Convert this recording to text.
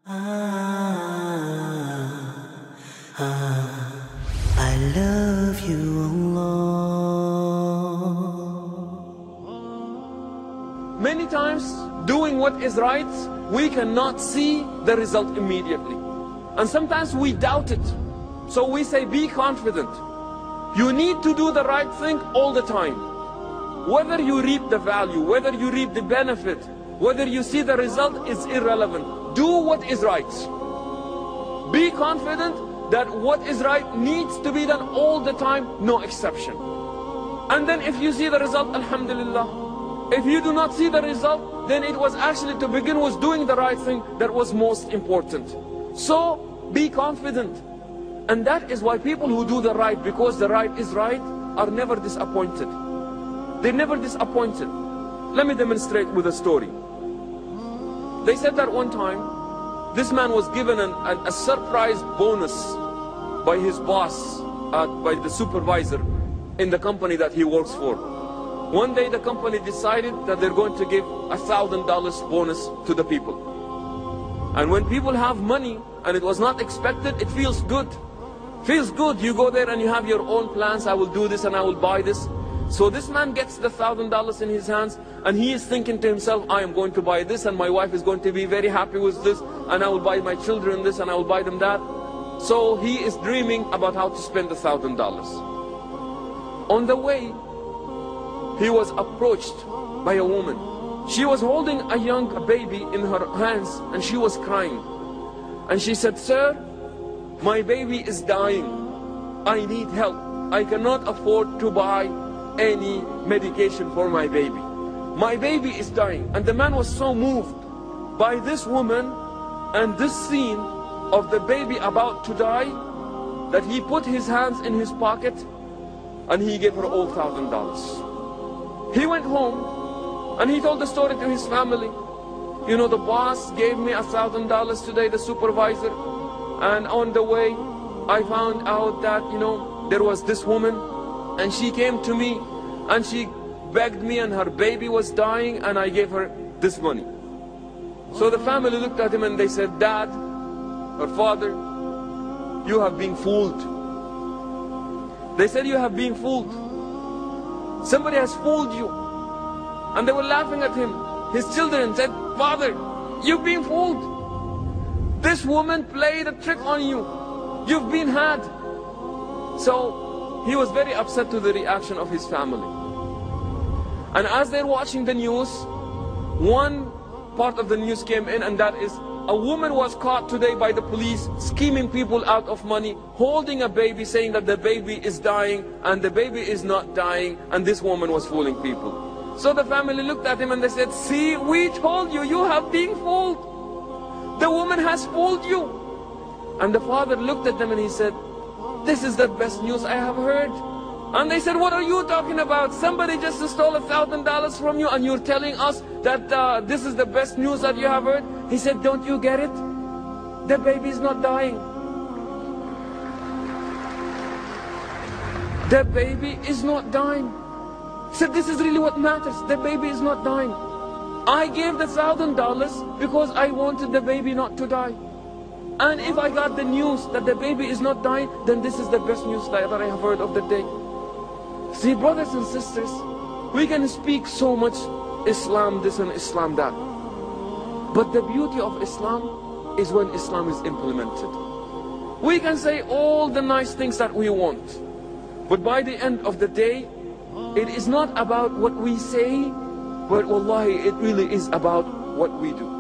I love you, Allah. Many times, doing what is right, we cannot see the result immediately. And sometimes we doubt it. So we say, be confident. You need to do the right thing all the time. Whether you reap the value, whether you reap the benefit, whether you see the result is irrelevant. Do what is right. Be confident that what is right needs to be done all the time, no exception. And then if you see the result, alhamdulillah. If you do not see the result, then it was actually to begin with doing the right thing that was most important. So be confident. And that is why people who do the right because the right is right are never disappointed. They're never disappointed. Let me demonstrate with a story. They said that one time, this man was given a surprise bonus by his boss, by the supervisor in the company that he works for. One day the company decided that they're going to give $1,000 bonus to the people. And when people have money and it was not expected, it feels good. Feels good. You go there and you have your own plans. I will do this and I will buy this. So this man gets the $1,000 in his hands and he is thinking to himself, I am going to buy this and my wife is going to be very happy with this and I will buy my children this and I will buy them that. So he is dreaming about how to spend the $1,000. On the way, he was approached by a woman. She was holding a young baby in her hands and she was crying. And she said, sir, my baby is dying. I need help. I cannot afford to buy any medication for my baby. My baby is dying. And the man was so moved by this woman and this scene of the baby about to die that he put his hands in his pocket and he gave her all $1,000. He went home and he told the story to his family. You know, the boss gave me $1,000 today, the supervisor, and on the way I found out that, you know, there was this woman and she came to me and she begged me and her baby was dying and I gave her this money. So the family looked at him and they said, Dad, or Father, you have been fooled. They said, you have been fooled. Somebody has fooled you. And they were laughing at him. His children said, Father, you've been fooled. This woman played a trick on you. You've been had. So he was very upset to the reaction of his family. And as they're watching the news, one part of the news came in, and that is a woman was caught today by the police scheming people out of money, holding a baby, saying that the baby is dying and the baby is not dying, and this woman was fooling people. So the family looked at him and they said, see, we told you, you have been fooled. The woman has fooled you. And the father looked at them and he said, this is the best news I have heard. And they said, what are you talking about? Somebody just stole $1,000 from you and you're telling us that this is the best news that you have heard? He said, don't you get it? The baby is not dying. The baby is not dying. He said, this is really what matters. The baby is not dying. I gave the $1,000 because I wanted the baby not to die. And if I got the news that the baby is not dying, then this is the best news that I have heard of the day. See, brothers and sisters, we can speak so much Islam this and Islam that. But the beauty of Islam is when Islam is implemented. We can say all the nice things that we want, but by the end of the day, it is not about what we say, but wallahi, it really is about what we do.